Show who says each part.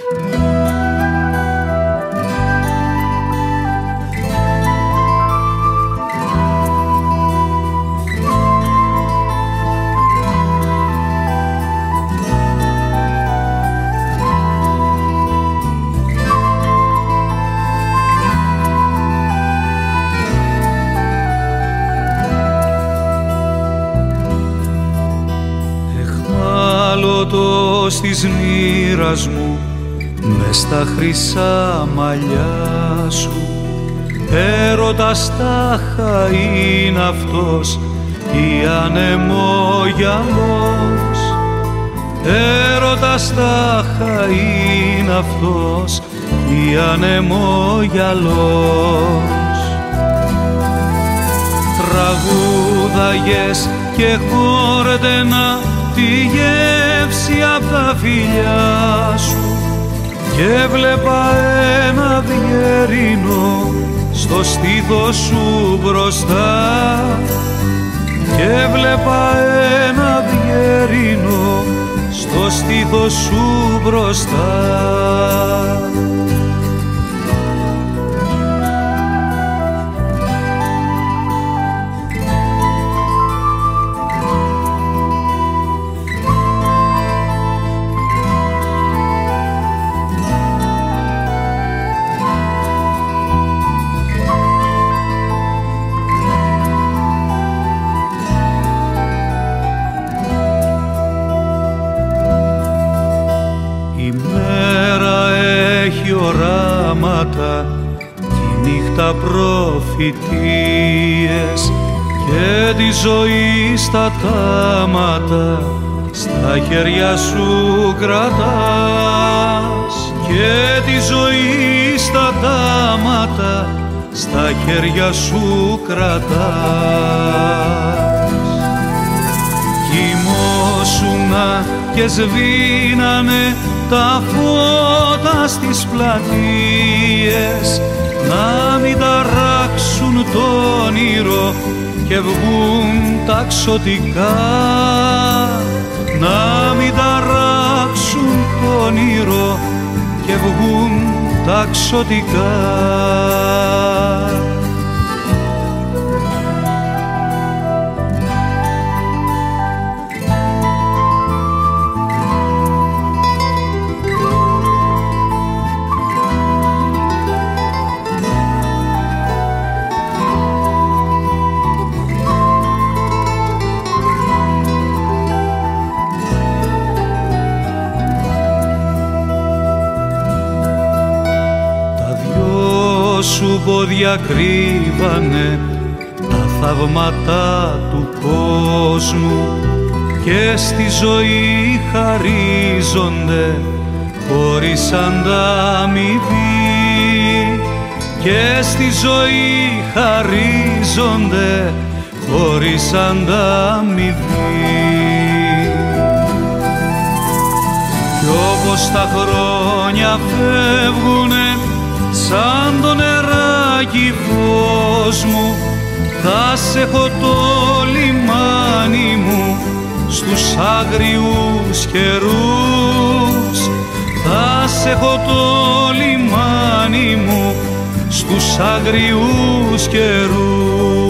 Speaker 1: Της μοίρας μου μες στα χρυσά μαλλιά σου, έρωτας τάχα είναι αυτός ή ανεμόγιαλος, έρωτας τάχα είναι αυτός ή ανεμόγιαλος. Τραγούδαγες και χόρτενα τη γεύση απ' τα φιλιά σου και έβλεπα ένα διερήνο στο στήθος σου μπροστά, και έβλεπα ένα διερήνο στο στήθος σου μπροστά. Οράματα, τη νύχτα προφητείες και τη ζωή στα τάματα στα χέρια σου κρατάς, και τη ζωή στα τάματα στα χέρια σου κρατάς. Κοιμόσουνα και σβήνανε τα φώτα στις πλατείες, να μην ταράξουν το όνειρο και βγουν τα ξωτικά, να μην ταράξουν το όνειρο και βγουν τα ξωτικά. Σου πόδια κρύβανε τα θαύματα του κόσμου και στη ζωή χαρίζονται χωρίς ανταμοιβή, και στη ζωή χαρίζονται χωρίς ανταμοιβή. Κι όπως τα χρόνια φεύγουνε σαν το νεράκι φως μου, θα σε έχω το λιμάνι μου στους άγριους καιρούς, θα σε έχω το λιμάνι μου στους άγριους καιρούς.